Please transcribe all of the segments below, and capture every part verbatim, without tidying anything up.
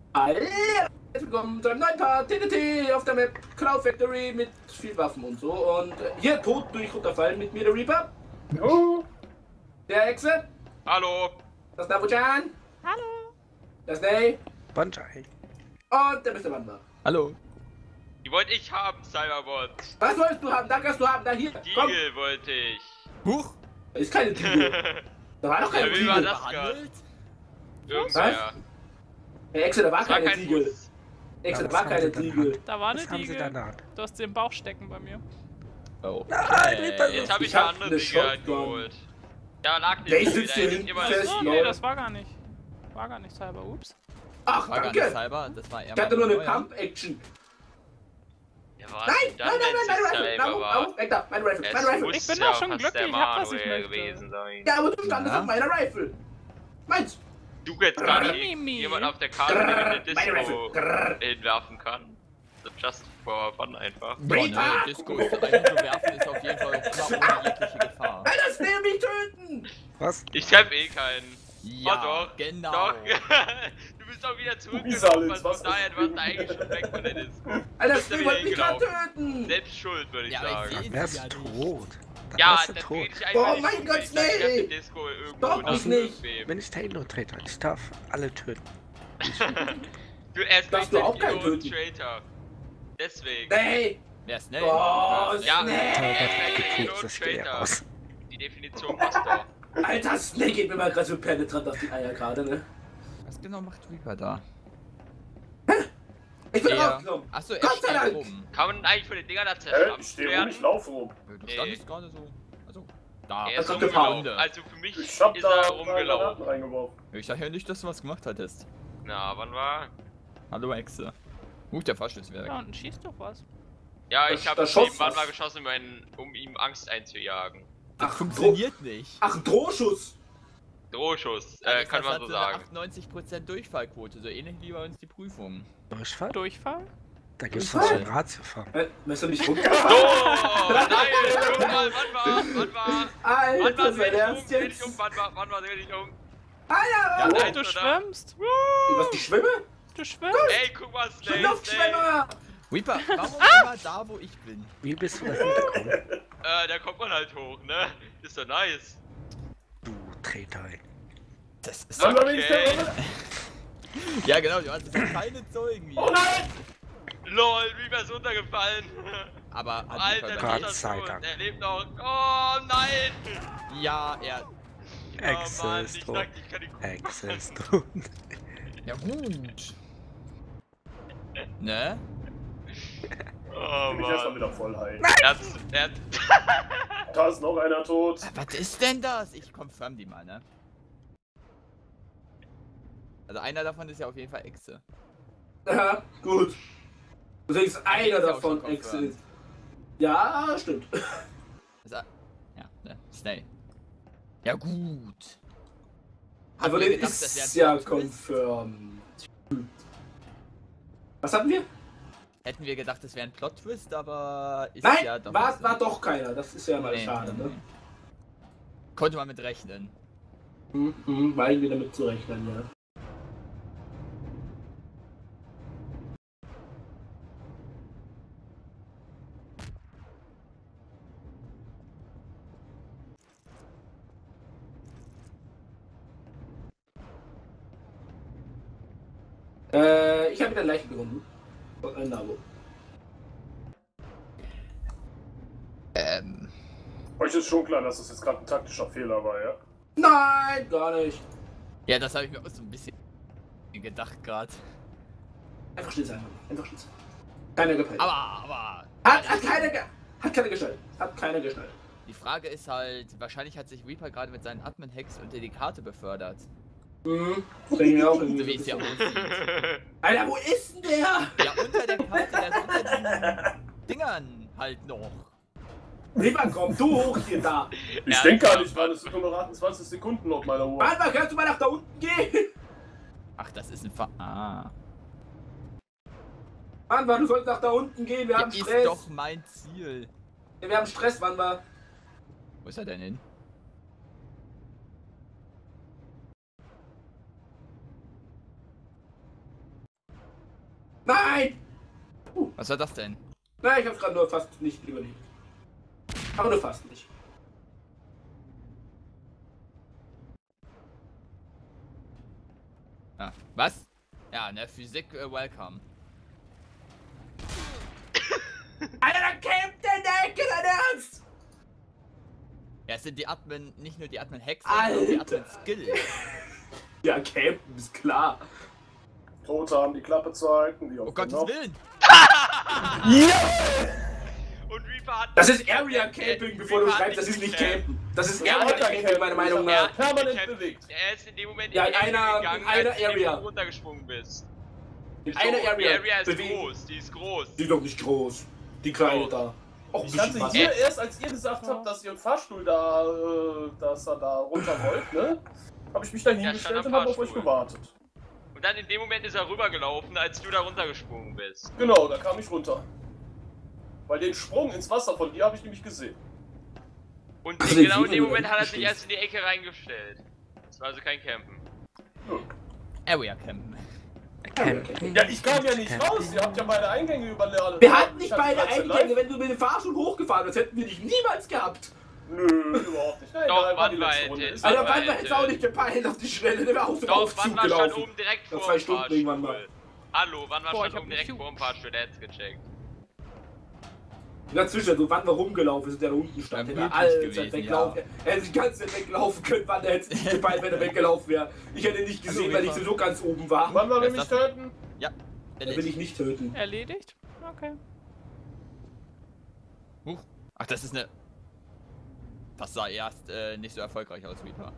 Hallo, herzlich willkommen zu einem neuen Part T T T auf der Map Cloud Factory mit viel Waffen und so. Und äh, hier tot durch runterfallen mit mir der Reaper. Oh. Der Hexe. Hallo. Das Nabuchan. Hallo. Das Ney. Banjai. Und der Mister Wanda. Hallo. Die wollte ich haben, Cyberbot. Was wolltest du haben? Da kannst du haben. Da hier. Komm. Diegel wollte ich. Huch. Das ist keine Diegel. Da war doch keine Ja, wie war Diegel. das gerade? Was? Irgendwer. Hey, Hexe, da war Das war keine kein Diegel. Fuß. Hexe, Ja, da was war haben keine Sie dann Diegel. Da war eine Was haben Sie Diegel. danach? Du hast den Bauch stecken bei mir. Oh. Jetzt habe ich Ich eine hab andere eine Diegel Shotgun. geholt. Ja, lag nicht. Der so sitzt viel, hier da ist hinten immer fest. das Oh, lol. nee, das war gar nicht. War gar nicht Cyber. Ups. Ach, War gar danke. nicht Cyber, das war eher Ich hatte nur eine neuer. Pump-Action. Ja, was Nein, denn dann, nein, nein, wenn's nein, nicht meine Rifle. Cyber Na, war? auf, weg da, meine Rifle, Es meine Rifle. muss Ich bin ja doch schon fast glücklich, der ich hab, was ich Manuel möchte. gewesen sein. Ja, aber du standest Ja. auf meiner Rifle. Meins. Du jetzt gar nicht Mimi. jemand auf der Karte in eine Meine Disco Rifle. Grrr. hinwerfen kann. So just for fun einfach. Boah, ne, Disco ist einfach zu werfen ist auf jeden Fall immer ohne jegliche Gefahr. Alter, das will mich töten. Was? Ich treff eh keinen. Ja, Oh doch, genau. Doch. Du bist auch wieder Wie soll zurückgelaufen, es? also Was von daher ist warst du eigentlich schon weg von der Disco. Alter, Bist das du will wieder mich gerade hingelaufen. töten. Selbst schuld, würde ich Ja, aber ich sagen. seh- Wer Ist ist ja nicht. tot? Dann Ja, ist dann er dreh tot. dich einfach Oh nicht mein um, Gott, wenn ich sag, ich nee. hab die Disco irgendwo Stopp nach mich nicht. irgendwem. Bin ich der Halo-Traitor? Ich darf alle töten. Du erst Darfst recht du auch ein keinen Hero töten? Traitor. Deswegen. Nee. Wer ist schnell? Oh, Wer ist Ja, schnell? nee. erst recht Cyberbot ein gekriegt, Hero das geht Traitor. raus. Die Definition passt doch. Alter, Snake geht mir mal gerade so penetrant auf die Eier gerade, ne? Was genau macht Reaper da? Ich bin Der- rausgekommen. Achso, er Gott sei steht Dank. rum. Kann man eigentlich von den Dingern da Hä? zerschlampft Ich stehe rum, werden? ich laufe rum. Du Nee. standest gerade so. Also, da. Er ist kommt rumgelaufen. gefahren. Also für mich Ich hab ist da er drei Granaten rumgelaufen. reingeworfen. Ich sag ja nicht, dass du was gemacht hattest. Na, wann war? Hallo, Echse. Huch, der Fahrstuhl wäre weg. Da unten schießt doch was. Ja, Das- ich habe das schoss nebenan was. mal geschossen, um, einen, um ihm Angst einzujagen. Das Ach, funktioniert nicht. Ach, ein Drohschuss. Drohschuss, äh, Alex, kann das man hatte so eine sagen. achtundneunzig Prozent Durchfallquote, so ähnlich wie bei uns die Prüfung. Durchfall? Durchfall? Da gibt's Durchfall? was zum Ratiofahren. Äh, Willst du nicht So, runterfahren? nein, guck mal, wann war, wann war, wann Alter, war, sein dreh dich um, Ernst dreh dich um, jetzt? wann war, wann war, dreh dich um. Alter, Ja, was? nein. Du oder? schwimmst. Was, ich schwimme? Du schwimmst. Ey, guck mal, Ich bin Slay, Slay. Luftschwimmer. Reaper, warum immer da, wo ich bin? Wie bist du da hingekommen? Äh, da kommt man halt hoch, ne? Ist doch nice. Du Traitor. ey. Das ist Wann so. war ich Okay. der? Ja, genau, du hast jetzt keine Zeugen Oh hier. nein! Lol, wie wär's runtergefallen? Aber hat Alter, Reaper das Gott ist das sei tot. Dank. Er lebt noch. Oh nein! Ja, er. Exe oh Mann, ist ich tot. dachte, ich kann die Exe ist tot. Ja, gut. Ne? Oh Ich bin erstmal Mann. wieder voll heil. Er hat, er hat, Da ist noch einer tot. Was ist denn das? Ich confirm die mal, ne? Also einer davon ist ja auf jeden Fall Echse. Ja, gut. Du denkst, einer ist ja auch davon schon Exe confirmed. ist. Ja, stimmt. Also, ja, ne? Snake. Ja, gut. Aber ihr den gedacht, das ist wäre ja ein Plot-Twist? confirmed. Was hatten wir? Hätten wir gedacht, das wäre ein Plot-Twist, aber ist Nein, ja doch. war, nicht so. war doch keiner. Das ist ja mal Nee, schade, nee, ne? nee. Konnte man mit rechnen. Mhm, mhm, weil wir damit zurechnen, ja. Äh, ich habe wieder Leichen gefunden. Und ein Labo. Ähm. Euch ist schon klar, dass das jetzt gerade ein taktischer Fehler war, ja? Nein, gar nicht. Ja, das habe ich mir auch so ein bisschen gedacht gerade. Einfach still sein, einfach still sein. Keiner gepeilt. Aber, aber. Hat, hat keine, ge- hat keine geschnallt. Hat keine geschnallt. Die Frage ist halt, wahrscheinlich hat sich Reaper gerade mit seinen Admin-Hacks unter die Karte befördert. Mhm. Das denke ich mir auch So irgendwie. wie es ja aussieht. Alter, wo ist denn der? Ja, unter der Karte, der ist unter diesen Dingern halt noch. Lieber komm, du hoch hier da. Ich Ja, denke ja. gar nicht, weil es sind nur noch achtundzwanzig Sekunden laut meiner Uhr. Warte mal, kannst du mal nach da unten gehen? Ach, das ist ein Ver... Ah. Mann, du sollst nach da unten gehen, wir Ja, haben ist Stress. doch mein Ziel. Ja, wir haben Stress, Mann, war. Wo ist er denn hin? Nein! Was war das denn? Nein, ich hab's gerade nur fast nicht überlebt. Aber nur fast nicht. Ah, was? Ja, ne, Physik, äh, welcome. Alter, da campt der in der Ecke, dein Ernst! Ja, es sind die Admin, nicht nur die Admin-Hacks, sondern auch die Alter. Admin-Skills. Ja, campen, ist klar. Tote haben die Klappe zu halten, die Oh auf Gottes noch. Willen! Und Reaper hat... Das ist Area Camping, bevor du Reaper hat schreibst, das ist nicht gecampt. campen. Das ist Ja, Area Alter, Camping, meiner Meinung Ja, nach. permanent Ich hab- bewegt. Er ist in dem Moment Ja, in die in einer- Ecke gegangen, in einer als du Area. runtergesprungen bist. In So, einer die Area. Area ist bewegen. groß, die ist groß. Die ist doch nicht groß. Die kleine Doch. da. Auch ein Ich bisschen hatte was. hier erst, als ihr gesagt habt, dass ihr im Fahrstuhl da, äh, dass er da runter wollt, ne? Habe ich mich da stand hingestellt am und habe auf euch Fahrstuhl. gewartet. Und dann in dem Moment ist er rübergelaufen, als du da runtergesprungen bist. Genau, da kam ich runter. Weil den Sprung ins Wasser von dir habe ich nämlich gesehen. Und Also, genau in ich dem sehe Moment nur, hat er dass du sich erst in die Ecke reingestellt. Das war also kein Campen. Area Campen. Campen. Ja, ich kam ja nicht Campen. raus. Ihr habt ja beide Eingänge überladen. Wir hatten nicht Ich hatte beide dreizehn Eingänge, live. wenn du mit dem Fahrstuhl hochgefahren wärst, hätten wir dich niemals gehabt. Nö, überhaupt nicht. Nein, Doch, egal, war die wann war letzte er Runde. denn? Ist Alter, Aber wann war hätte- jetzt auch nicht gepeilt auf die Schnelle, der wäre auch so Doch, Aufzug wann war schon gelaufen. oben direkt Nach vor zwei dem Stunden irgendwann mal. Fahrstuhl? Hallo, wann war Boah, ich schon hab oben direkt geflucht. vor dem Fahrstuhl? Der hat's gecheckt. Dazwischen, so wann wir rumgelaufen sind, der da unten stand. Wär Der möglich Alter gewesen, weglaufen. Er hätte die ganze Zeit weglaufen können, wann der hätte nicht gepeilt, wenn er weggelaufen wäre. Ich hätte nicht gesehen, Hallo, weil ich Reaper. so ganz oben war. Wann wollen wir Wer mich ist das? töten? Ja. Da will ich nicht töten. Erledigt? Okay. Huch. Ach, das ist eine... Das sah erst äh, nicht so erfolgreich aus, Reaper.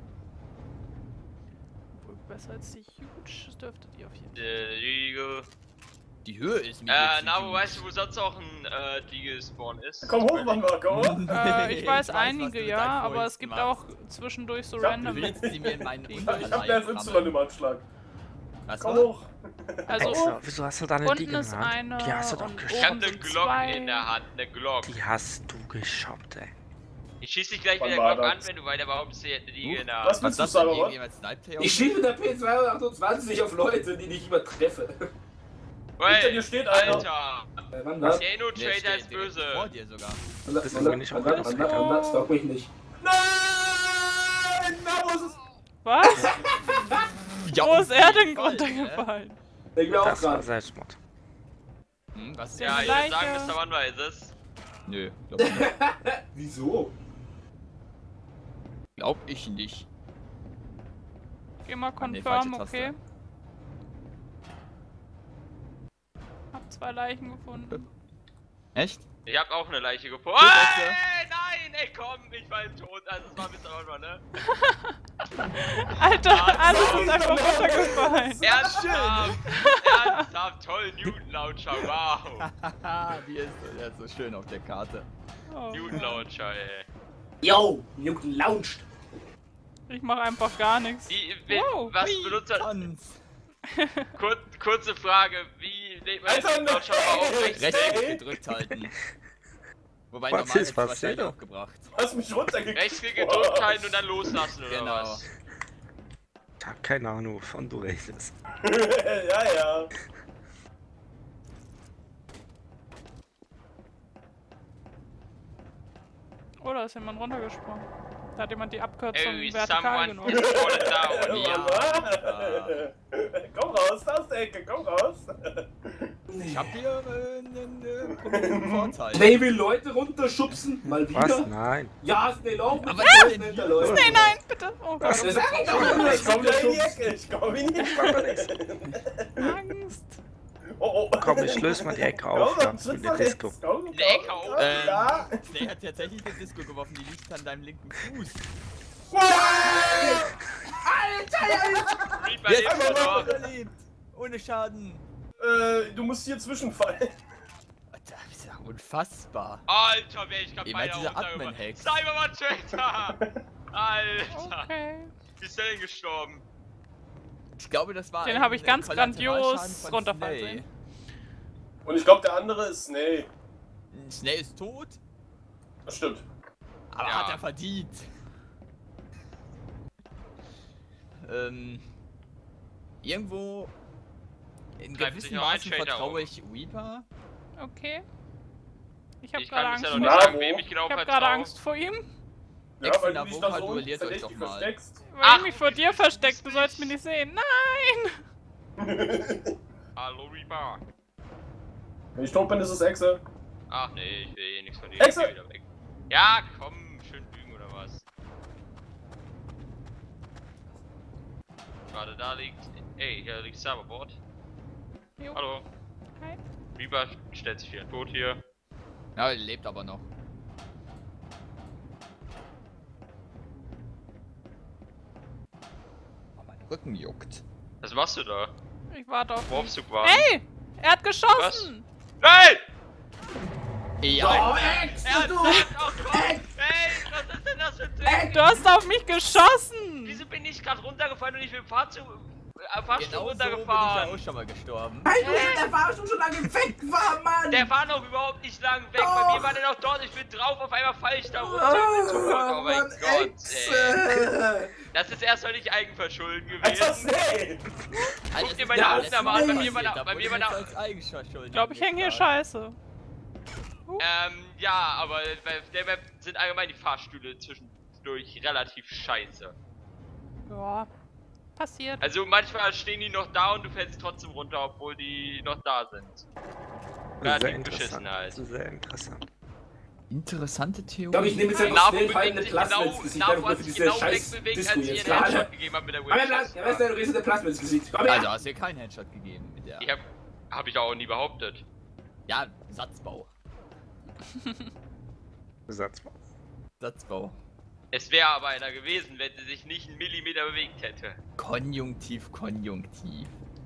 Wohl besser als die Huge, das dürfte die auf jeden Fall. Äh, Liege. Die Höhe ist mir Äh, jetzt Nabo, zu weißt du, wo sonst auch ein äh, Liege-Spawn ist? Komm hoch, Mann, Marco. Äh, ich weiß was einige, du mit ja, deinen aber Freunden es gibt machst. auch zwischendurch so Ich hab random. Du willst sie mir in meinen Ich Ich hab Unterleib mehr als Y im Anschlag. Was Komm war? hoch. Also Extra, wieso hast du da eine unten Dinge ist in der Hand? eine Die hast du doch und Ich hab geschoppt. ne sind Glock zwei. in der Hand, ne Glock. Die hast du geschoppt, ey. Ich schieß dich gleich Wann mit der war Glock an, das? wenn du weiter behauptst, sie hätte eine Liege Huch. in der Was Hand. Was willst du, ist das denn? Sarah? Irgendjemand sniped hier? Ich schieße mit der P zweihundertachtundzwanzig auf Leute, die ich übertreffe. Hinter dir steht einer. Alter! Äh, wann das? Der Nee, Inno-Trader steht ist direkt böse. vor dir sogar. Wann das? Das Wann ist das? nicht Wann das? Wann das? Wann das? Stalk mich nicht. Nein! Na, wo ist es? Was? Ja, Wo ist er denn Fall, runtergefallen? Ich mir auch Das war gerade. Selbstmord. Hm, was ist Der Ja, denn? ich würde Leiche. sagen, Mister Wann war es. Nö, glaub ich nicht. Wieso? Glaub ich nicht. Geh mal Ah, nee, confirm, falsche Taste. okay? Hab zwei Leichen gefunden. Echt? Ich hab auch eine Leiche gefunden. Gut, Ey, nein, ey, komm, ich war im Tod. Also, es war Mister Wann, ne? Alter, alles ist einfach runtergefallen. Ernsthaft! Ernsthaft, toll, Newton-Launcher, wow. Haha, die ist, der ist so schön auf der Karte. Oh, Newton-Launcher, ey. Yo, Newton launcht. ich mach einfach gar nichts. Wie, wie, Wow, was Wie benutzt er? Tanz. Kur, kurze Frage, wie lädt man Alter, den Launcher mal auf? Rechts Rechtsklick klick, gedrückt halten. Wobei Was normal ist ist passiert? wahrscheinlich auch gebracht. Du hast mich runtergekriegt. Rechtsklick gedrückt halten und dann loslassen, oder Genau. was? Ich hab keine Ahnung, wovon du redest. Ja, ja. Oh, da ist jemand runtergesprungen. Da hat jemand die Abkürzung Ey, vertikal someone genommen. is falling down. Ja. Komm raus, da aus der Ecke, komm raus. Ich hab hier äh, einen äh, prominenten Vorteil. Ey, will Leute runterschubsen? Mal wieder? Was? Nein. Ja, Snake auch. Aber mit was Leuten denn hinter hier? Leuten. Nein, nein, bitte. Oh Gott, Das sag ich doch nur, Ich komm da in die Ecke, ich komm in die Ecke. Angst. Oh, oh. Komm, ich löse mal die Ecke auf, Komm, ja, dann für tritt die nach Disco. rechts. Komm, Die Ecke komm, auf. komm, Ähm, Ja. Snake hat tatsächlich eine Disco geworfen, die liegt an deinem linken Fuß. Reaper Jetzt lebt haben wir noch noch. überlebt. Ohne Schaden. Äh, du musst hier zwischenfallen. Alter, das ist ja unfassbar. Alter, wär ich grad Eben beinahe halt diese runtergefallen. Admin-Hacks. Cyberman-Traitor! Alter, Okay. wie ist der denn gestorben? Ich glaube, das war Den ein, habe ich äh, ganz Kollateralschaden grandios von runterfallen Snake. sehen. Und ich glaube, der andere ist Snake. Snake ist tot, Das stimmt. aber Ja. hat er verdient. Ähm, irgendwo In Treibt sich gewissen noch ein Maßen Shader vertraue um. ich Reaper. Okay. Ich habe Ich gerade kann Angst bisher vor noch ihm. nicht Na, sagen, wo? wem ich genau Ich habe vertraue. gerade Angst vor ihm. Ja, Ex weil in du dich der da Woche, so duelliert euch verdächtig doch mal. versteckst. Weil Ach, ich mich vor wie dir süß versteckt, ist du sollst mich nicht sehen. Nein! Hallo Reaper. Wenn ich tot bin, ist es Exe. Ach nee, ich will eh nichts von dir. Exe! Ich geh wieder weg. Ja, komm, schön lügen oder was? Warte, da liegt. Ey, hier liegt Serverboard. Jo. Hallo. Hi. Reaper stellt sich wieder tot hier. Ja, er lebt aber noch. Oh, mein Rücken juckt. Was machst du da? Ich warte auf ihn. Warpzug warten. Hey! Er hat geschossen! Nein! Ja, Oh, Ex, Er hat du! oh Gott! Ex! Hey, was ist denn das für ein Ding? Du hast auf mich geschossen! Wieso bin ich gerade runtergefallen und ich bin Fahrstuhl, äh, Fahrstuhl genau so bin ich ja runtergefahren? auch schon mal gestorben. Nein, du, der Fahrstuhl schon lange weg war, Mann! Der war noch überhaupt nicht lang weg. Doch. Bei mir war der noch dort. Ich bin drauf, auf einmal fall ich da runter. Ah, Oh mein Mann, Gott, Ex, ey. äh. Das ist erstmal nicht Eigenverschulden Alter, gewesen. nee! Guck dir meine Ja, Aufnahme an. Bei nee. mir war da, bei mir war da. als Eigenschaftsschuld. Ich glaube, ich hänge hier scheiße. Ähm, ja, aber bei der Map sind allgemein die Fahrstühle zwischendurch relativ scheiße. Ja, passiert. Also manchmal stehen die noch da und du fällst trotzdem runter, obwohl die noch da sind. Sehr Relativ beschissen interessant. halt. Sehr interessant. Interessante Theorie. Ich glaube, ich nehme jetzt einfach Navo schnell bewegt fallende sich Plasma genau, ins Gesicht, Navo einfach nur hat für sich diese genau scheiß wegbewegt, Disco als ich jetzt. ihr einen Klar, Headshot gegeben habe mit der Komm her, Windchest. Blank, wer ist der riesige Plasma ins Gesicht? Komm her! Also hast du dir keinen Headshot gegeben mit der. Ich hab, hab ich auch nie behauptet. Ja, Satzbau. Satzbau. Satzbau. Es wäre aber einer gewesen, wenn sie sich nicht einen Millimeter bewegt hätte. Konjunktiv, Konjunktiv.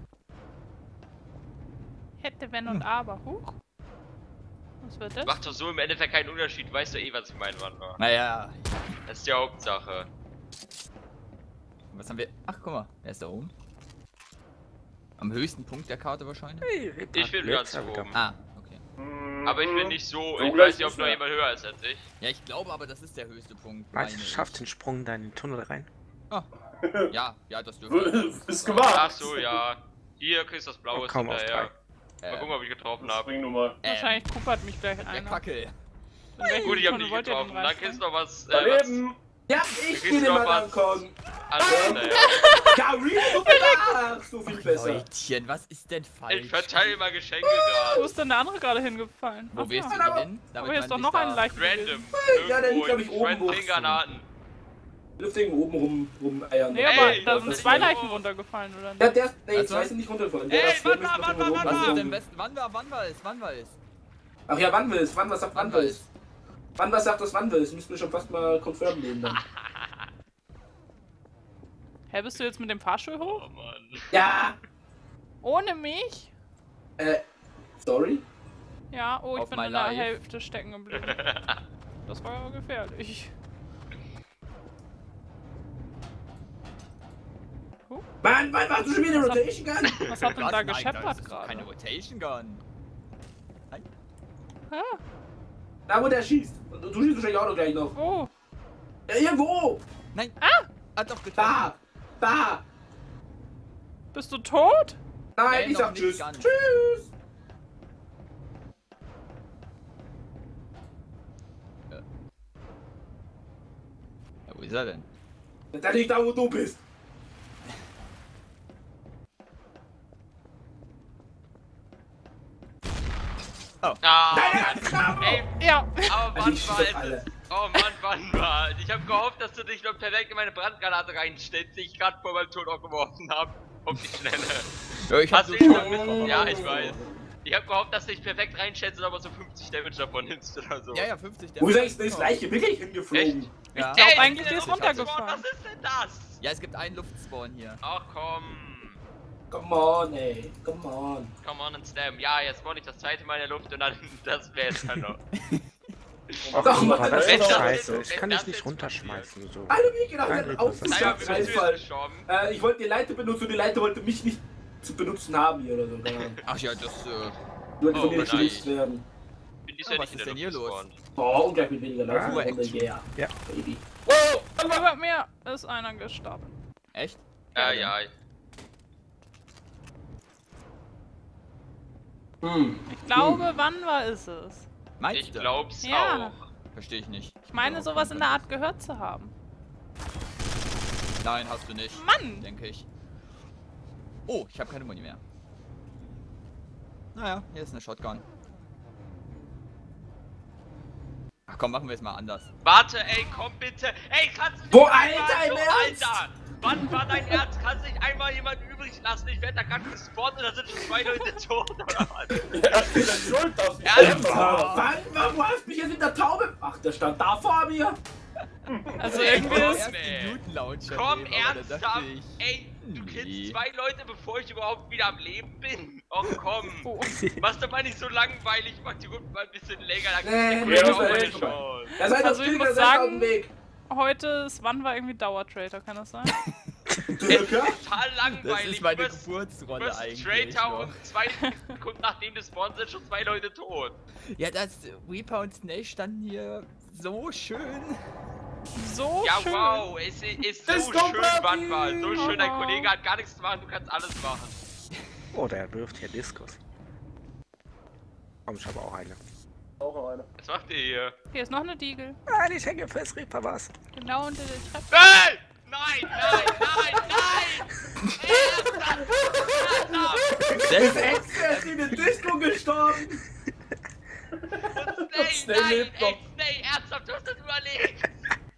Hätte, wenn und aber. Huch. Was wird das? Macht doch so im Endeffekt keinen Unterschied. Weißt du eh, was ich meine, Wander. Naja, Das ist die Hauptsache. was haben wir? Ach, guck mal, wer ist da oben? Am höchsten Punkt der Karte wahrscheinlich? Ich bin ganz oben. Ah, okay. Aber ich bin nicht so. So Ich gleich weiß nicht, ob ist noch er. jemand höher ist als ich. Ja, ich glaube aber, das ist der höchste Punkt. Meinst du, meine du schaffst ich. den Sprung da in den Tunnel rein? Ja, ja, das dürfte. Ist gemacht! Ach so, ja. Hier kriegst du das Blaue Oh, komm, auf hinterher. Mal Äh, gucken, ob ich getroffen habe. Spring nochmal. ähm, Wahrscheinlich kuppert mich gleich der einer. Kackel. In welchen Gut, ich hab Tunnel dich wollt ihr denn getroffen. Dann rein? kriegst du noch was. Äh, Daneben! Ja, Du ich kriegst will noch immer was. rankommen! was anderes. Ja, Reed, du bist ach, so viel besser! Leutchen, was ist denn falsch? Ich verteile immer Geschenke Wo gerade. ist denn der andere gerade hingefallen? Wo Ach wirst ja. du denn hin? Aber hier ist doch man noch sich ein da- Leichen. Random. Ja, der liegt, Irgendwo glaub ich, in oben, wo- Friend Granaten. Luft irgendwo oben rum, rum eiern. Nee, Ey, aber das da ist sind nicht zwei so. Leichen runtergefallen, oder Ja, nicht? der ist, nee, Also- zwei sind nicht runtergefallen. Der Ey, ist warte, müssen warte, noch warte, irgendwo warte, Was ist rum- denn besten? Wann war, wann war es? Wann war es? Ach ja, wann willst? Wann was sagt wann Wann willst? Wann was sagt das wann willst? Müssen wir schon fast mal confirm nehmen dann. Hä, bist du jetzt mit dem Fahrstuhl hoch? Oh Mann. Ja! Ohne mich? Äh, sorry? Ja, oh, ich Auf bin my in der life. Hälfte stecken geblieben. Das war ja gefährlich. Mann, wann warst du schon wieder in Rotation Gun? Was hat denn Was? da Nein, gescheppert das ist gerade? keine Rotation Gun. Ah, Da, wo der schießt. Und du schießt wahrscheinlich auch noch gleich noch. oh, Ja, irgendwo! Nein. Ah! Hat doch getroffen. Da! Da! bist du tot? Nein, Nein, ich noch sag nicht tschüss. ganz. Tschüss! Ja, wo ist er denn? Da liegt da, wo du bist. Ah, Nein, nein, ey, Ja. aber Also wann ich schieß war auf es? alle. Oh Mann, wann war? Ich hab gehofft, dass du dich noch perfekt in meine Brandgranate reinstellst, die ich gerade vor meinem Tod auch geworfen habe. Um die Schnelle. Ja, ich hab Hast so du ihn schon schon mitbekommen. Ja, ich weiß. Ich hab gehofft, dass du dich perfekt reinstellst und aber so fünfzig Damage davon nimmst oder so. Ja, ja, fünfzig. Wo ist eigentlich das gleiche? Bin ich hingeflogen? Echt? Ja. Ich glaub Ey, eigentlich, die der ist Luftspawn, runtergefallen. Was ist denn das? Ja, es gibt einen Luftspawn hier. Ach komm. Come on, ey. Come on. Come on and slam. Ja, jetzt spawn ich das zweite Mal in der Luft und dann das wär's dann noch. Ach, Doch, Mann, Mann, das wenn ist das scheiße. jetzt- Ich kann wenn dich das nicht jetzt runterschmeißen. So. Alle wie gedacht, Nein, werden das auf ist- Naja, bist du jetzt Einfall. gestorben? Äh, ich wollte die Leiter benutzen und die Leiter wollte mich nicht zu benutzen haben hier oder so. Keine Ahnung. Ach ja, das, äh. Die wollte Oh, von mir nicht nein. benutzt werden. Bin dies Ah, ja was nicht in ist der denn hier Luft los? gespawnt. Oh, und gleich mit weniger Leuten. Ah, Runde, Action. yeah. Ja. Baby. Über mir ist einer gestorben. Echt? Ja, ja. Hm. Ich glaube, wann war ist es? Meinst Ich du? glaub's Ja. auch. Verstehe ich nicht. Ich meine, Ja, sowas kann in der sein. Art gehört zu haben. Nein, hast du nicht. Mann! Denke ich. Oh, ich habe keine Muni mehr. Naja, hier ist eine Shotgun. Ach komm, machen wir es mal anders. Warte, ey, komm bitte. Ey, kannst du nicht Boah, einmal Alter, im so, Ernst? Alter! Wann war dein Ernst? Kannst du nicht einmal jemanden übrig lassen? Ich werde da gerade gespawnt und da sind schon zwei Leute tot, oder was? Ja, ich bin schuld, dass ich Alter. Wann, wann, wo hast du mich jetzt in der Taube? Ach, der stand da vor mir. Also Ey, irgendwie komm, ist... erst den Loot-Launcher Komm, nehmen, aber dann dachte ernsthaft? ich, Ey, du nee. killst zwei Leute, bevor ich überhaupt wieder am Leben bin. Och komm. Oh. Mach's doch mal nicht so langweilig, mach die Runde mal ein bisschen länger, dann Nee, kriegst nee, du das auch war eine echt vorbei. Chance. Er seid Also das ich Pilger, muss seid auf sagen- dem Weg. Heute ist, wann war irgendwie Dauertrader, kann das sein? Türke? Total langweilig. das ist meine du bist, du Geburtsrolle bist eigentlich. Traitor noch. und zwei Sekunden nachdem du spawnst, sind schon zwei Leute tot. Ja, das Reaper und Snake standen hier so schön. So Ja, schön. wow, es ist, ist so Disco schön, Party! wann war. So schön, dein Oh. Kollege hat gar nichts zu machen, du kannst alles machen. Oh, der wirft hier Diskus. Komm, ich habe auch eine. Auch noch eine. Was macht ihr hier? Hier ist noch eine Diegel. Ah, ich hänge fest, Reaper was. Genau unter der Treppe. Hey! Nein, nein, nein, nein! Ernsthaft! Ernsthaft! Das Er ist in der Disco gestorben. Snake, Snake nein, lebt noch. ey, Snake, ernsthaft, du hast das überlegt!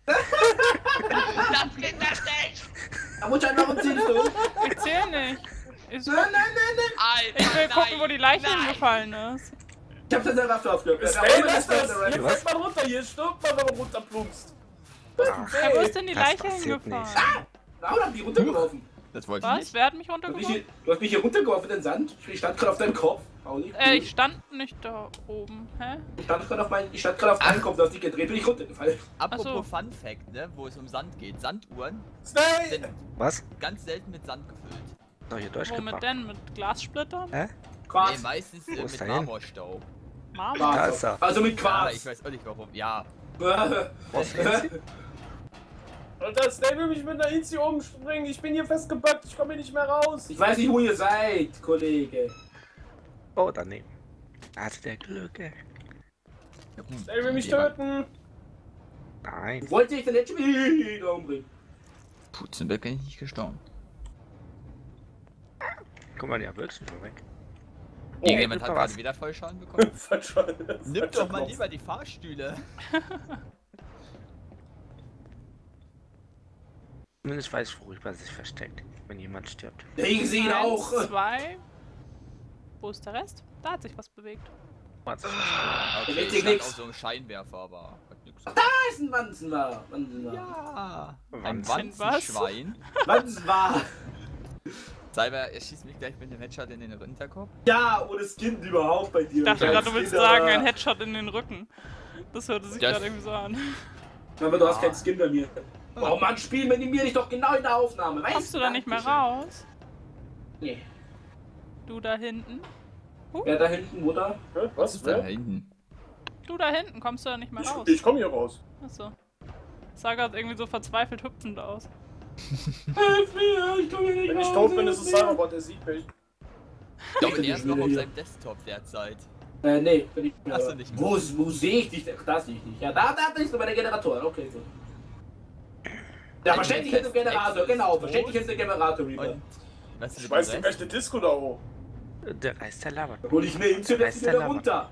Das geht das nicht! Da muss ich einfach umziehen, du. Ich zähl nicht. Ich, Nein, nein, nein, nein. Alter, ich will nein, gucken, wo die Leiche nein. hingefallen ist. Ich hab das einfach aufgehört. Ist Ja, ey, aber lass das das! ist Hier Was? fällt man runter, hier stirbt man, wenn man runterplumpst. Ach, Ja, wo ist denn die Das Leiche passiert hingefallen? nicht. Laura hat mich runtergeworfen. Das wollte ich Was? nicht. Wer hat mich Du hast mich runtergeworfen? hier, du hast mich hier runtergeworfen in den Sand. Ich stand gerade auf deinem Kopf. Auch nicht. Äh, ich stand nicht da oben. Hä? Ich stand gerade auf meinen, ich stand gerade auf deinem Kopf, du hast dich gedreht, bin ich runtergefallen. Apropos Ach so. Fun Fact, ne, wo es um Sand geht. Sanduhren Snake! sind Was? ganz selten mit Sand gefüllt. Noch hier Womit durchgebracht. denn? Mit Glassplittern? Hä? Nee, Quarz. meistens äh, Wo ist mit der hin? Marmorstaub. Marmor? Da Quarz. ist er. Also mit Ja, ich Quarz. weiß auch nicht warum. Ja. Wo ist er jetzt? Alter, Snake will mich mit einer Inzi umspringen. Ich bin hier festgebackt, ich komme hier nicht mehr raus. Ich weiß nicht, wo ihr seid, Kollege. Oh, daneben. Hatte der Glück, ey. Ja, gut. Snake will mich Jemand- töten. Nein. Wollte ich denn jetzt schon wieder umbringen? Puh, zum Glück bin ich nicht gestorben. Guck mal, der wirkt schon weg. Oh, Irgendjemand hat Reaper gerade was. wieder Vollschaden bekommen. Falscher. Nimm falscher doch mal Knopf. lieber die Fahrstühle. Zumindest weiß ich, worüber sich versteckt, wenn jemand stirbt. Ich sehe ihn Eins, auch. zwei. Wo ist der Rest? Da hat sich was bewegt. Was? Okay, Bewegt ich sich stand nix. auf so einem Scheinwerfer, aber hat nix. Da ist ein Wanzenbar. Wanzenbar. Ja, ein Wanzen. Wanzenschwein. Wanzenbar. Cyber, er schießt mich gleich mit dem Headshot in den Hinterkopf. Ja, ohne Skin überhaupt bei dir. Ich dachte Kein gerade, du willst Skin, sagen, aber- ein Headshot in den Rücken. Das hörte sich Das- gerade irgendwie so an. Aber du hast Ah. keinen Skin bei mir. Oh Mann, spielen wir mir dich doch genau in der Aufnahme. Weißt Kommst du da nicht mehr Dankeschön. raus? Nee. Du da hinten? Wer da hinten, Mutter? Hä? Was Was? ist da Wer? hinten? Du da hinten, kommst du da nicht mehr raus? Ich, ich komme hier raus. Achso. Sah gerade irgendwie so verzweifelt hüpfend aus. Hilf mir, ich komm hier nicht Wenn ich raus, tot bin, hilf ist es mir. Cyberbot, der sieht mich. Doch, bin er ist nicht noch wieder auf hier. seinem Desktop derzeit. Äh, nee, bin ich nicht. Hast du nicht mehr. Wo, wo sehe ich dich denn? Ach, da sehe ich dich. Ja, da, da bist du bei der Generatoren. Okay, gut. Ja, Ein versteck dich hinter dem Fest- Generator, Ex ist genau. tot. Versteck dich hinter dem Generator, Reaper. Und was ist Ich mit weiß dem nicht, Rest? welche Disco da hoch. Der Rest der Lava. Hol ich eine Inzu, Der lässt ist wieder der Lava. runter.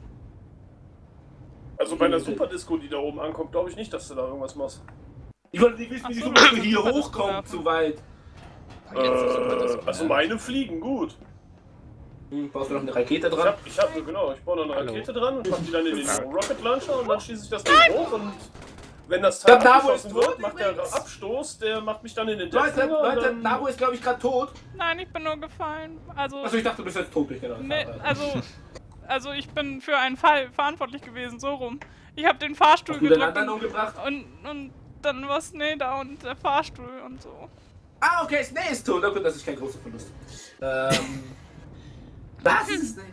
Also bei einer Superdisco, die da oben ankommt, glaube ich nicht, dass du da irgendwas machst. Ich wollte nicht wissen, wie die Ach so, Super wir hier müssen hochkommt, werfen. zu weit. Oh, jetzt ist super Äh, Disco, also ne? meine fliegen gut. Hm, brauchst du noch eine Rakete Ich dran? hab, ich hab, genau, ich baue da eine Hallo. Rakete dran und hab die dann in den Ja. Rocket Launcher und dann schieße ich das Ding hoch und wenn das Ja, Teil Nabo abgeschossen ist wird, tot macht der übrigens. Abstoß, der macht mich dann in den Leute, Deathbringer und Leute, dann- Nabo ist glaube ich gerade tot. Nein, ich bin nur gefallen. Also, Achso, ich dachte, du bist jetzt tot durch den nee, Fahrer. also, also ich bin für einen Fall verantwortlich gewesen, so rum. Ich habe den Fahrstuhl Hast du den gedrückt anderen und, umgebracht? und, und dann war Snee da und der Fahrstuhl und so. Ah, okay, Snake ist tot. Okay, das ist kein großer Verlust. Ähm. Was ist Snake?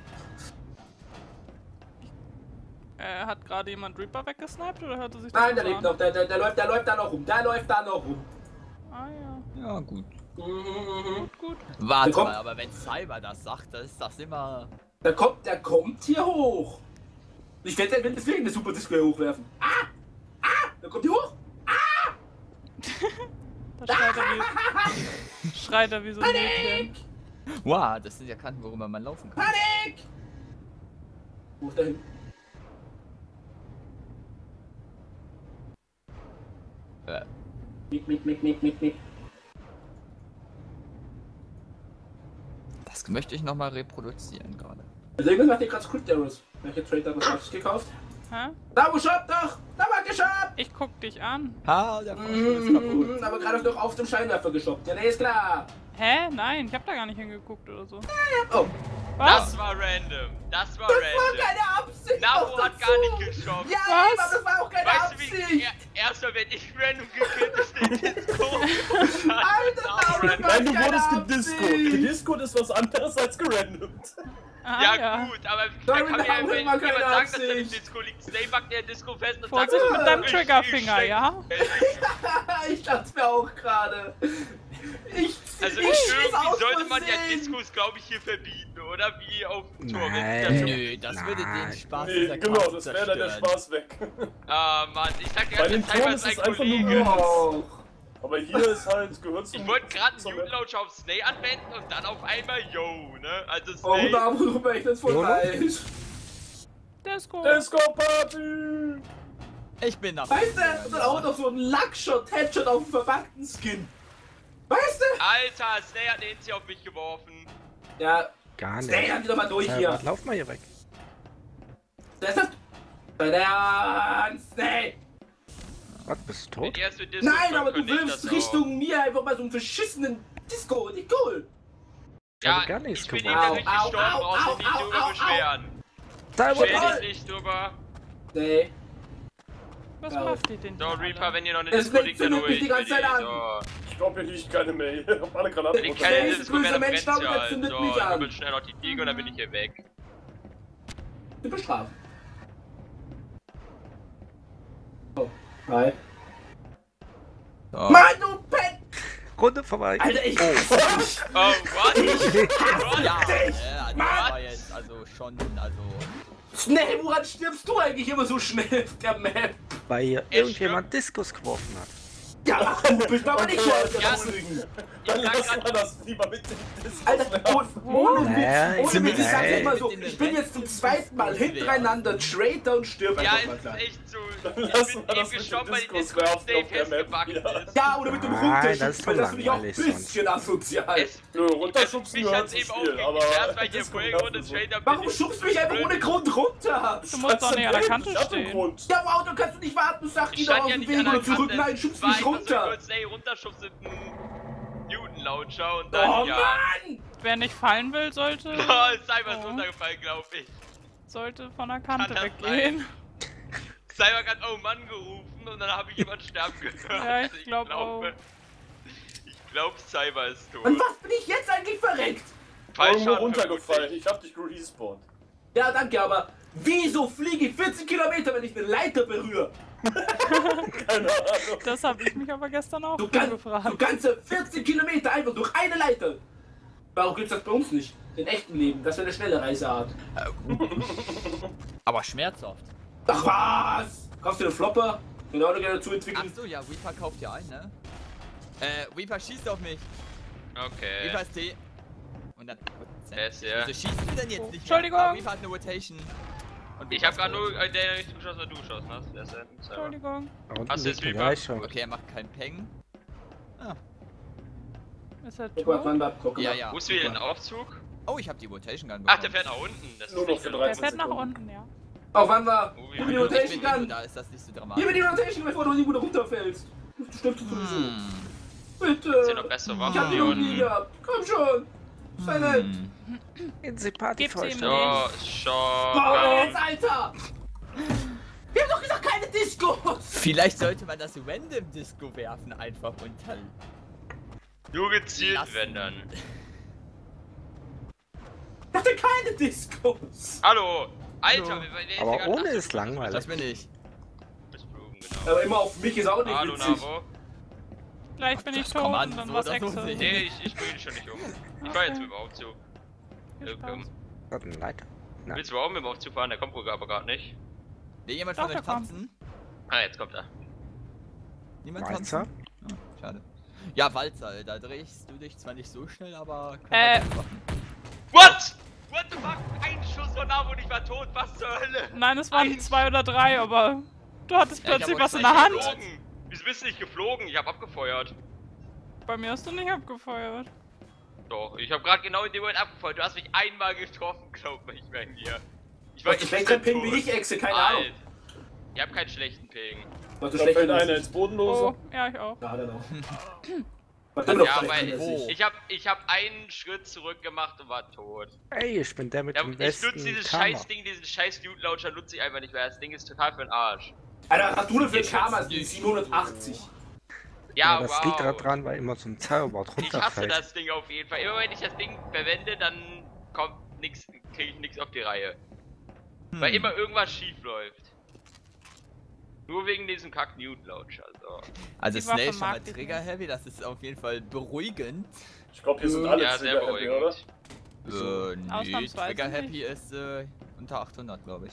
Äh, hat gerade jemand Reaper weggesniped oder hörte sich das Nein, so der lebt an? noch. Der, der, der, läuft, der läuft da noch rum. Der läuft da noch rum. Ah ja, Ja, gut. Mhm, mhm, mhm. gut, gut. Warte Komm. mal, aber wenn Cyber das sagt, dann ist das immer Der kommt, der kommt hier hoch. Ich werde deswegen eine Super Disco hier hochwerfen. Ah! Ah! Da kommt die hoch! Da schreit er wie, schreit er wie so ein Mädchen. Wow, das sind ja Kanten, worüber man laufen kann. Panik! Wo ist der hin? Äh, Mick, mick, mick, mick, mick, mick. das möchte ich nochmal reproduzieren gerade. Also irgendwas macht ihr gerade Squid Arrows. Welche Trade hat man gekauft? Hä? Da wo Shop doch! Da war geshoppt! Ich guck dich an. Ha, der Fahrstuhl ist kaputt. Mhm, aber gerade noch auf dem Scheinwerfer geshoppt. Ja, nee, ist klar. Hä? Nein, ich hab da gar nicht hingeguckt oder so. Oh, Was? Das war random. Das war das war random. keine Absicht! Nabo noch hat dazu. gar nicht geshoppt. Ja, Was? eben, aber das war auch keine Weißt du wie? Absicht! Er, erstmal wenn ich random gekillt ist den Disco. Alter, Nabo, das war Nein, du keine wurdest Absicht. gediscoed. Gediscoed ist was anderes als gerandomt. Ah, Ja, gut, aber da Damit kann mir haben wir wenn mal jemand keine sagen, dass er im Absicht. Disco liegt. Stay macht der Disco fest und Vorsicht sagt, mit deinem ich- Triggerfinger, ich- ja? Ich dachte mir auch gerade. Ich, Also ich schieß irgendwie aus sollte man ja Versehen. Diskos, glaube ich, hier verbieten, oder? Wie auf dem Tor. Nein. Nö, das würde den Nein. Spaß Nee, dieser genau, Karte das wäre dann der zerstören. Spaß weg. Ah, Mann, ich sag dir Bei ganz den Zeit, Toren was ist es ein einfach nur Kollege. Oh. Aber hier ist halt, gehört zum... Ich wollte gerade zum- einen Mute Launcher auf Snay anwenden und dann auf einmal Yo, ne? Also Oh, Snay. Nabo, du rechnest voll Jolo? falsch. Disco. Disco-Party! Ich bin nach. Weißt du, und dann auch noch so ein Luckshot, Headshot auf dem verpackten Skin. Weißt du? Alter, Snay hat eine Inzi auf mich geworfen. Ja, Gar nicht. stay halt doch mal durch Ja, hier. warte, lauf mal hier weg. Da ist das. Bei der Stay. Was, bist du Wenn tot? ihr es mit Disco Nein, könnt, aber du könnt ich wirfst das Richtung mir einfach mal so einen verschissenen Disco. Nicht cool. Ich habe Ja, gar nichts ich bin gemacht. dadurch Au, au, gestorben, au, brauchst au, dich nicht au, drüber au, beschweren. Da, Shit. Beschwer Jawohl. dich nicht drüber. Nee. Was Ja. macht die denn So, hier Reaper, alle? wenn ihr noch eine Es Disco liegt, dann zündet hol mich ich die ganze mir Zeit an. So. Ich glaube, hier liegt keine mehr. Ich hab alle Granaten Die runter. keine Nächste Disco, Grüße, dann Mensch, brennt's David, ja das halt. zündet So, mich ich an. will schnell noch die Diege und dann bin ich hier weg. Du bestraft. Oh. Hi. So. Mann, du Pet! Runde vorbei. Alter, ich. Oh, what? What? Ja, dich, äh, also Mann! das war jetzt also schon, also. Schnell, woran stirbst du eigentlich immer so schnell auf der Map? Weil hier Er irgendjemand Diskus geworfen hat. Ja, ach, du bist aber nicht schuld. Ja, deswegen. Dann Ich sag lassen grad- wir das lieber mit dem Disco. Alter, oh, ohne Naja, Witz, ohne Witz, ich sag's nein. jetzt mal so, ich bin jetzt zum zweiten Mal hintereinander Traitor und stirb Ja, einfach mal ist gleich. echt so. Dann Ich lassen bin wir das eben mit gestorben, den weil die Discos Disco werfen Stay auf der Map. festgebackt Ja. ist. Ja, oder mit dem Nein, das ist Runterschubsen, doch weil das finde ich auch ein langweilig sonst. bisschen asozial. Es, Nö, also runterschubsen mich gehört hat's zum eben auch Spiel, gegen aber... Erst weil ich hier Disco vorher nervt Runde so. Trader bin. Warum schubst du mich einfach ohne Grund runter? Du musst doch nicht an der Kante Ich hab einen stehen. Grund. Ja, wow, dann kannst du nicht warten, du sagst Ich ihn doch stand auf ja dem nicht Weg an der oder zurück. Kante. Nein, schubst War mich einfach so runter. kurz, ey, runterschubst mit einem Newton-Launcher und dann, Oh ja. Mann! Wer nicht fallen will, sollte, Oh, Cyber ist Oh. runtergefallen, glaube ich. sollte von der Kante Kann das weggehen. Cyber hat oh Mann gerufen und dann habe ich jemanden sterben gehört. Ja, ich Also glaub glaube- auch. Ich glaube, Cyber ist tot. Und was bin ich jetzt eigentlich verreckt? Irgendwo Fallschaden runtergefallen. vermutlich. Ich hab dich gerespawnt. Ja, danke, aber wieso fliege ich vierzig Kilometer, wenn ich eine Leiter berühre? Keine Ahnung. Das habe ich mich aber gestern auch Du, schon gan du gefragt. ganze vierzig Kilometer einfach durch eine Leiter. Warum gibt's das bei uns nicht? Im echten Leben, das wäre eine schnelle Reiseart. Aber schmerzhaft. Ach was! Kaufst du den Flopper? Genau, da gerne dazu entwickeln. Achso, ja, Reaper kauft ja ein, ne? Äh, Reaper schießt auf mich. Okay. Reaper ist T. Und dann. Das, ja. Wieso schießt du denn jetzt nicht? Entschuldigung. Ah, Reaper hat eine Rotation. Und Ich Reaper habe gerade ist tot. nur äh, der Richtung geschossen, weil du geschossen hast. Der ist ja ein Cyber. Entschuldigung. Da unten Hast du liegt jetzt ein Reaper? Gleichschau. Okay, er macht keinen Peng. Ah. Ist er Guck mal, tot? wann war guck Ja, mal. ja. Wo ist wieder ein Aufzug? Oh, ich habe die Rotation Gun bekommen. Ach, der fährt nach unten. Das Nur ist noch nicht für so- Der dreizehn fährt nach Sekunden. unten, ja. Auf wann war? Oh, Gib ja. mir die Gut, ich Rotation bin Gun! da ist das nicht so Gib mir dramatisch. die Rotation, bevor du irgendwo da runterfällst. Du stirbst du sowieso. Hm. Bitte! Sind noch bessere Ich Waffen hab die hier noch nie unten. gehabt. Komm schon! Sei nett! Hm. In die Party Gibt's ihm So, Boah, Shotgun. jetzt, Alter! Wir haben doch gesagt, keine Discos! Vielleicht sollte man das Random Disco werfen einfach und dann. Nur gezielt, Lassen. wenn dann. Ich dachte, keine Discos! Hallo! Alter, Hallo. wer, wer ist Aber hier grad- ohne Ach, ist langweilig. Das bin ich. Bist Blumen, genau. Aber immer auf mich ist auch nicht Hallo, witzig. Navo. Gleich bin ich Das tot Kommando, und dann so was oder so Excel. sehen. Nee, ich, ich bringe dich schon nicht um. Ich fahr jetzt mit dem Auto. Viel Willkommen. Spaß. Das hat einen Leiter. Nein. Willst du auch mit dem Aufzug fahren? Der kommt wohl aber gerade nicht. Will jemand Doch, von euch der kommt. tanzen? Ah, jetzt kommt er. Niemand Walzer? tanzen? Oh, schade. Ja, Walzer, da drehst du dich zwar nicht so schnell, aber kann Äh. man machen. What? What the fuck? Ein Schuss von da und ich war tot. Was zur Hölle? Nein, es waren Ein- zwei oder drei, aber du hattest Ja, ich plötzlich hab was auch in der zwei Hand. Geflogen. Wieso bist du nicht geflogen? Ich hab abgefeuert. Bei mir hast du nicht abgefeuert. Doch, ich hab gerade genau in dem Moment abgefeuert. Du hast mich einmal getroffen, glaub mich, mein hier. Ich Du hast einen schlechteren Ping wie ich, Exe, keine Ahnung. Alt. Ich hab keinen schlechten Ping. Was du Da schlecht fällt einer findest. ins Bodenlose. Oh, ja, ich auch. Ja, hat er noch. Was du noch Ja, schlecht weil findest, wo? ich hab, ich hab einen Schritt zurück gemacht und war tot. Ey, ich bin der mit Ja, dem ich besten nutze dieses Karma. scheiß Ding, diesen scheiß Dude-Launcher nutze ich einfach nicht mehr. Das Ding ist total für den Arsch. Alter, was hast du denn für ein Ich Karma? schätze nicht. siebenhundertachtzig. Ja, Ja, das wow. liegt daran, weil immer so ein Zauberwort Ich hasse runterfällt. das Ding auf jeden Fall. Immer wenn ich das Ding verwende, dann kommt nix, krieg ich nichts auf die Reihe. Hm. Weil immer irgendwas schief läuft. Nur wegen diesem kack Nude Launcher. So. Also Die Waffe Snail schon mal mag ich Trigger Heavy, das ist auf jeden Fall beruhigend. Ich glaube, hier sind alle Ja, sehr Trigger happy, oder? beruhigend. Äh, nee, Ausnahmsweise Trigger nicht. Happy ist äh, unter achthundert, glaube ich.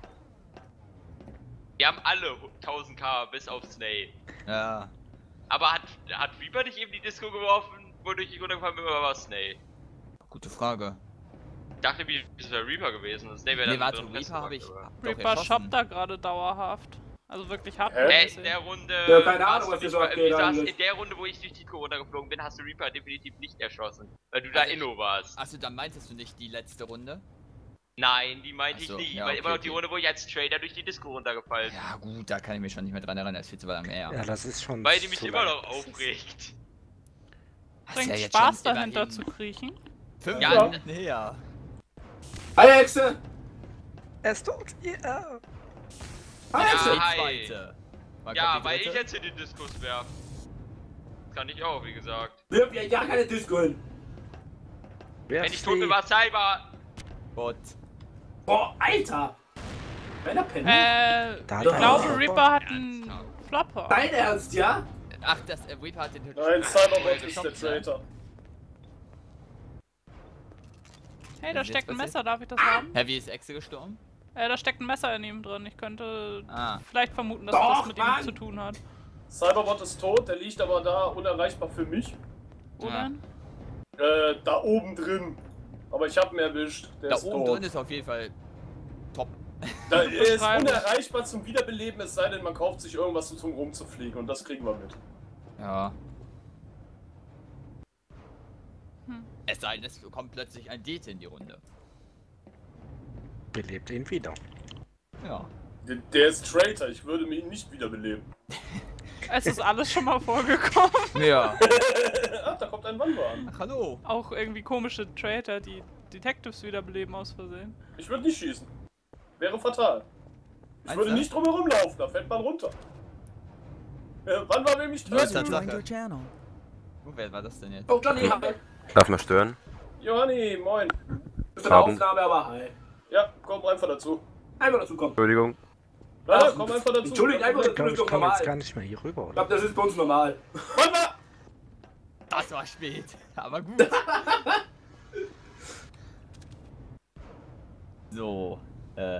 Wir haben alle tausend K bis auf Snake. Ja. Aber hat, hat Reaper nicht eben die Disco geworfen, wodurch ich runtergefallen bin, oder war es Snake? Gute Frage. Ich dachte, wie ist der Reaper gewesen? Das Snake wäre Nee, dann warte, drin Reaper habe ich festgemacht, doch Reaper erschossen. shoppt da gerade dauerhaft. Also wirklich hart. Hä? aber- Äh, mäßig. in der Runde. Ja, keine Ahnung, hast du was hier nicht so mal- abgeht wieso hast- eigentlich. In der Runde, wo ich durch die Disco runtergeflogen bin, hast du Reaper definitiv nicht erschossen. Weil du da Also ich- Inno warst. Achso, dann meintest du nicht die letzte Runde? Nein, die meinte Ach so, ich nicht. ja, weil okay, immer noch die okay. Runde, wo ich als Trader durch die Disco runtergefallen bin. Ja gut, da kann ich mich schon nicht mehr dran erinnern, das ist viel zu weit her. Ja, das ist schon. Weil die mich zu immer lang. noch aufregt. Das ist Bringt ja jetzt Spaß schon dahinter immerhin zu kriechen. Fünf Ja, Minuten her. Hi, Exe! Er ist tot. Ja. Hi, Ja, Exe! Die hi. zweite. Wann Ja, kommt die weil ich dritte? jetzt in die Diskus werf. Kann ich auch, wie gesagt. Wirf ja ja keine Disco hin. Wer Wenn ich tot bin, war Cyber. Bot. Boah, Alter! Kleiner Penner. Äh, Da ich hat er glaube, einen Reaper hat einen Ernsthaft? Flopper. Dein Ernst, ja? Ach, das äh, Reaper hat den Nein, Ach, Cyberbot äh, ist der geshoppt, ne? Traitor. Hey, da Was ist steckt jetzt ein passiert? Messer, darf ich das haben? Heavy ist Exe gestorben? Äh, da steckt ein Messer in ihm drin. Ich könnte Ah. vielleicht vermuten, dass Doch, das mit Mann! ihm zu tun hat. Cyberbot ist tot, der liegt aber da unerreichbar für mich. Wo Ja. denn? Äh, da oben drin. Aber ich hab ihn erwischt. Der Da ist oben tot. drin ist auf jeden Fall top. Da, er ist Beschreibung. unerreichbar zum Wiederbeleben, es sei denn, man kauft sich irgendwas um rumzufliegen und das kriegen wir mit. Ja. Hm. Es sei denn, es kommt plötzlich ein Dete in die Runde. Belebt ihn wieder. Ja. Der, der ist Traitor, ich würde ihn nicht wiederbeleben. Es ist alles schon mal vorgekommen. Ja. Ach, da kommt ein Wanderer an. Ach, hallo. Auch irgendwie komische Traitor, die Detectives wiederbeleben aus Versehen. Ich würde nicht schießen. Wäre fatal. Ich Meinst würde du? nicht drum herum laufen, da fällt man runter. Äh, wann war wir mich Ja, treffen? Tatsache. Oh, wer war das denn jetzt? Oh, Johnny, hi. Darf man stören? Johanni, moin. Bist in der Abend. Aufnahme, aber hi. Ja, komm einfach dazu. Einfach dazu kommen. Entschuldigung. Ja, Ach, komm einfach dazu. Entschuldigung, einfach Ich dazu glaube, ist ich doch komme jetzt normal. gar nicht mehr hier rüber, Ich oder? glaube, das ist bei uns normal. Warte! Das war spät. Aber gut. So. Äh.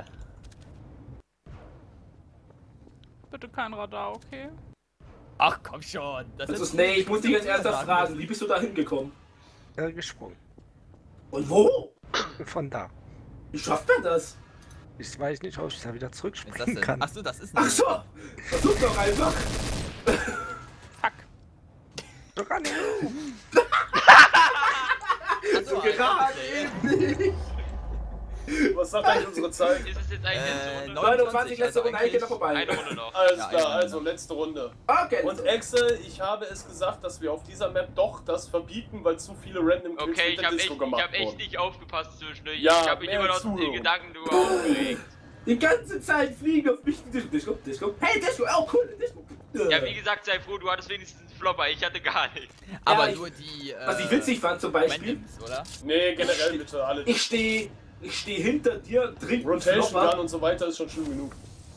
Bitte kein Radar, okay? Ach komm schon. Das Das ist, nee, ich muss dich jetzt erst das fragen. Wie bist du da hingekommen? Er gesprungen. Und wo? Von da. Wie schafft man das? Ich weiß nicht, ob ich da wieder Was ist das zurückspringen denn? kann. Achso, das ist Ach so! Versuch doch einfach! Fuck. Ronny! so Gerade eben! Was sagt eigentlich unsere Zeit? Ist es jetzt eigentlich Äh, letzte Runde? neunundzwanzig, letzte also Runde, eigentlich geht noch vorbei. Eine Runde noch. Alles Ja, klar, eine also Runde. letzte Runde. Okay, Und Exe, ich habe es gesagt, dass wir auf dieser Map doch das verbieten, weil zu viele Random Kills Okay, mit ich der hab, Disco echt, ich gemacht hab echt wurden. nicht aufgepasst zwischendurch. Ja, ich hab mich mehr immer noch Zuhören. in Gedanken drüber aufgeregt. die ganze Zeit fliegen auf mich. Disco, Disco, Disco. Hey, Disco, oh cool, Disco. Ja, wie gesagt, sei froh, du hattest wenigstens einen Flopper, ich hatte gar nichts. Aber Ja, ich- nur die. Äh, Was ich witzig fand zum Beispiel, Randoms, oder? Nee, generell bitte alle. ich stehe ich steh hinter dir, trinke einen Rotation Gun Flopper. und so weiter ist schon schlimm genug.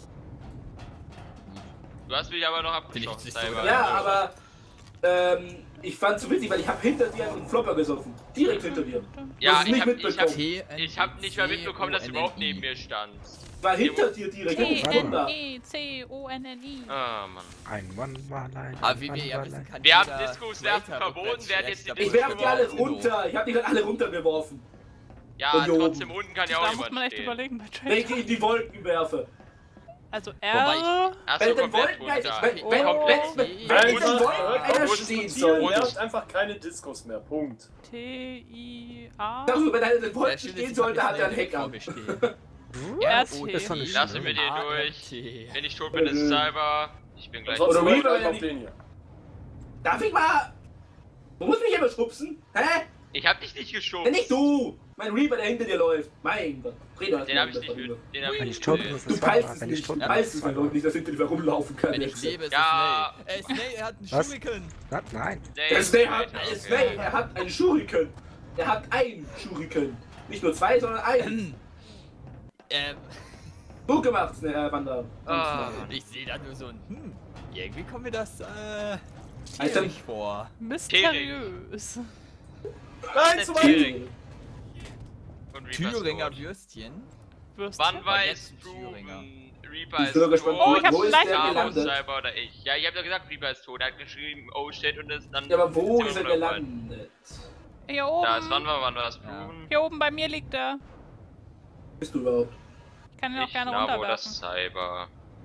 Du hast mich aber noch Finde ich abgeschossen, nicht so Cyber. geil. Ja, aber ähm, Ich fand's so witzig, weil ich habe hinter dir einen Flopper gesoffen. Direkt hinter dir. Ja, hast du ich nicht hab, ich hab, mitbekommen. ich hab nicht mehr mitbekommen, dass du überhaupt neben mir stand. War hinter dir direkt. T Oh, N Wunder. E C O N N I. Ah, Mann. Ein Mann war allein. Aber ein wie Mann wir ja war wissen, allein. kann Wir haben jeder Discos werfen Creator verboten, rückwärts wer hat jetzt die schlechter Ich Discos werf die alle geworfen? runter. Ich hab die gerade alle runtergeworfen. Ja, Und hier trotzdem unten kann ja auch Da muss jemand man echt stehen. überlegen bei Wenn ich Traitor. die in die Wolken werfe. Also Wobei R. Achso, Wenn den komplett Wolken, runter. wenn, Oh. wenn, Komplett. wenn, wenn, wenn Einfach, in den Wolken äh, einer Wo stehen es soll. nervt einfach keine Discos mehr. Punkt. T I A. Also, wenn er in den Ja, Wolken stimmt, stehen jetzt sollte, hab hat er einen ich's Hack an. mir stehen. R Oh, T. Das ist doch nicht Lassen schlimm. wir den durch. T. Wenn ich tot bin, ist es Cyber. Ich bin gleich. Ansonsten Oder läuft Reaper, einfach wenn auf den hier. Darf ich mal? Du musst mich immer schubsen. Hä? Ich hab dich nicht geschoben. Ja, nicht du! Mein Reaper, der hinter dir läuft. Mein Gott. Reda, Den hab ich nicht mit. Den hab ich Wenn nicht ich tot bin, gesehen. ist Du es peilst Wanda. es Wenn ich nicht. tot Du bin, peilst ist es es einfach Wanda. nicht, dass hinter dir rumlaufen kann. Wenn ich lebe, ist Ja. es Snake. Ey, Snake, er hat einen Was? Shuriken. Na, nein. Der Snake hat, Okay. Snake, er hat einen Shuriken. Er hat einen Shuriken. Nicht nur zwei, sondern einen. Ähm, Gut gemacht, Snake, äh, Wanda. Ah, ich sehe da nur so ein, hm, irgendwie kommt mir das, äh, Alter. nicht vor. Mysteriös. Nein, zu weit! Thüringen. Und Reaper ist Thüringer tot. Würstchen. Würstchen. Wann war jetzt es ein Thüringer. proven? Reaper Ich ist bin tot. gespannt, Oh, ich hab wo ist gleich der Navo, gelandet? Cyber oder ich. Ja, ich hab doch gesagt, Reaper ist tot. Er hat geschrieben, oh shit, und ist dann... Ja, aber wo ist er runtergefallen. gelandet? Hier oben. Da ist wann war, wann war das Ja. proven? Hier oben bei mir liegt er. Bist du überhaupt? Ich kann ihn auch Ich gerne Navo, runterwerfen. das Cyber.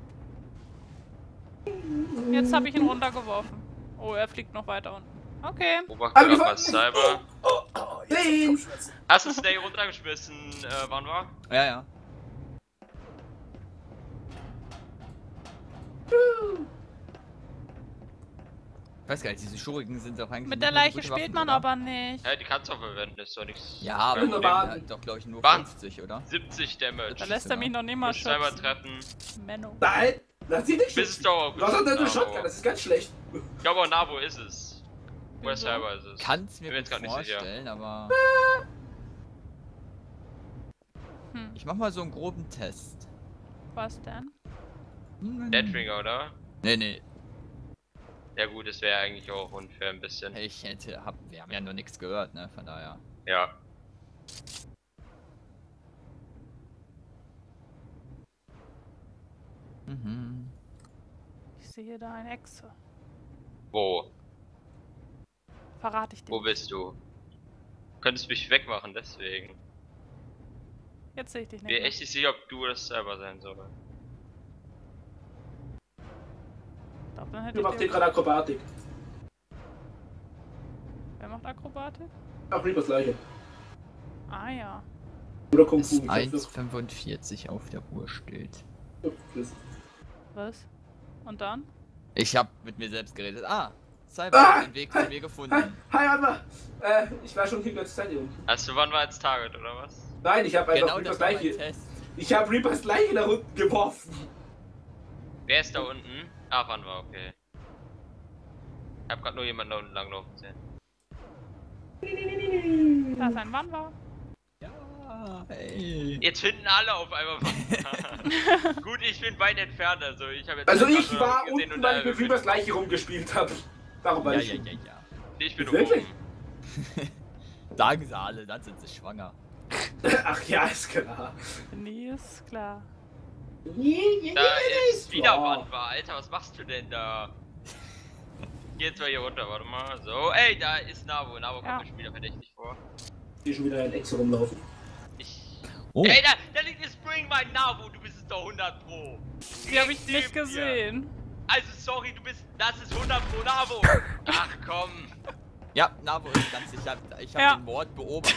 Jetzt habe ich ihn runtergeworfen. Oh, er fliegt noch weiter unten. Okay. Beobachte Aber grad wir mal Cyber. Oh, oh, jetzt Den! Kopfschmerzen. Hast du Snake runtergeschmissen, äh, wann war? Ja, ja. Ich weiß gar nicht, diese Schuriken sind doch eigentlich Mit nicht der mehr so Leiche gute spielt Waffen, man oder? aber nicht. Ja, die kannst du auch verwenden, ist doch nichts. Ja, aber Nur wir baden. haben doch, glaube ich, nur Baden. fünfzig, oder? siebzig Damage. Da lässt er mich noch nicht mal Muss Cyber schützen. treffen. Menno. Nein! Lass sie nicht Bis es schützen. dauert. Du hast doch eine Navo. Shotgun, das ist ganz schlecht. Ich glaube auch Navo ist es. Oder Wieso? Cyber ist es. Kann's mir Bin jetzt gut grad nicht sicher. vorstellen, aber Hm, ich mach mal so einen groben Test. was denn? Deadringer, oder? Nee, nee. Ja gut, das wäre eigentlich auch unfair ein bisschen. Ich hätte, hab, wir haben ja noch nichts gehört, ne, von daher. Ja. Mhm. Ich sehe da eine Echse. Wo? Verrate ich dir. Wo bist du? Könntest mich wegmachen, deswegen. Jetzt sehe ich dich Ich bin nicht. mehr. echt nicht sicher, ob du das selber sein soll. Ich glaub, dann hätte Du ich machst hier dir... gerade Akrobatik. Wer macht Akrobatik? Ach, Reapers Leiche. Ah ja. Oder Kung Fu. Ist eins Komma fünfundvierzig auf der Uhr steht. Was? Und dann? Ich hab mit mir selbst geredet. Ah, Cyber Ah! hat den Weg zu mir gefunden. Hi, Anna! Äh, ich war schon hier ganze Zeit hier unten. Hast du wann war als Target, oder was? Nein, ich habe einfach Genau, Reapers das war mein Leiche. Test. Ich habe Reapers Leiche nach unten geworfen. Wer ist da unten? Ah, wann war, okay. Ich hab grad nur jemanden da unten langlaufen sehen. Da ist ein Wanwa. Ja, ey. Jetzt finden alle auf einmal was. Gut, ich bin weit entfernt, also ich habe jetzt Also einfach ich nur war gesehen unten, und weil da ich mit Reapers Leiche rumgespielt habe. Darum Ja, weiß ja, ich. ja, ja. Ich bin Wirklich? oben. Sagen sie alle, dann sind sie schwanger. Ach ja, ist klar. Nee, ist klar. Da ist wieder Wand war, Alter, was machst du denn da? Geh jetzt mal hier runter, warte mal. So, ey, da ist Navo. Navo kommt Ja. mir schon wieder verdächtig vor. Hier schon wieder ein Ex rumlaufen. Ich. Oh. Ey, da, da liegt das Spring mein Navo, du bist es doch hundert Pro. Die habe ich Direkt nicht neben dir. gesehen. Also, sorry, du bist. Das ist hundert Pro Navo. Ach komm. Ja, Navo ist ganz sicher. Ich habe Ja. den Mord beobachtet.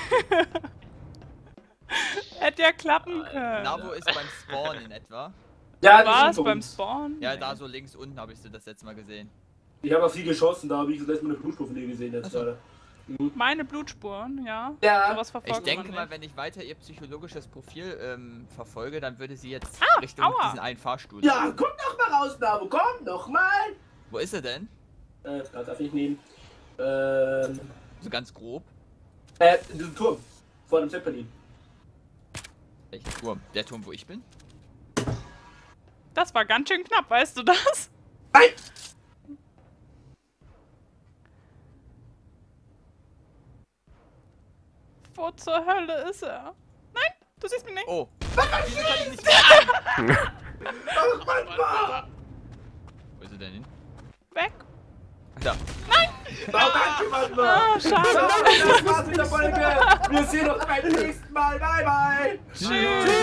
Hätte ja klappen können. Navo ist beim Spawn in etwa. Ja, die Was? sind bei Beim uns. Spawn? Ja, Nee. da so links unten habe ich sie das letzte Mal gesehen. Ich habe auf sie geschossen, da habe ich das letzte Mal eine Blutspur von dir gesehen jetzt gerade. Meine Blutspuren, ja. Ja. Sowas Ich verfolgt denke man mal, nicht. wenn ich weiter ihr psychologisches Profil ähm, verfolge, dann würde sie jetzt Au, Richtung aua. diesen einen Fahrstuhl. Ja, komm doch mal raus, Nabo, komm doch mal! Wo ist er denn? Äh, das darf ich nicht nehmen. Ähm, So ganz grob. äh, in diesem Turm. Vor dem Zeppelin. Welcher Turm? Der Turm, wo ich bin? Das war ganz schön knapp, weißt du das? Nein! Wo zur Hölle ist er? Nein, du siehst mich nicht. Oh. Wieso kann ich nicht... Oh, Mann, Wo ist er denn hin? Weg. Da. Nein! oh, danke, Mann. Ah, schade. So, das war's mit der Folge. Wir sehen uns beim nächsten Mal. Bye, bye. Tschüss.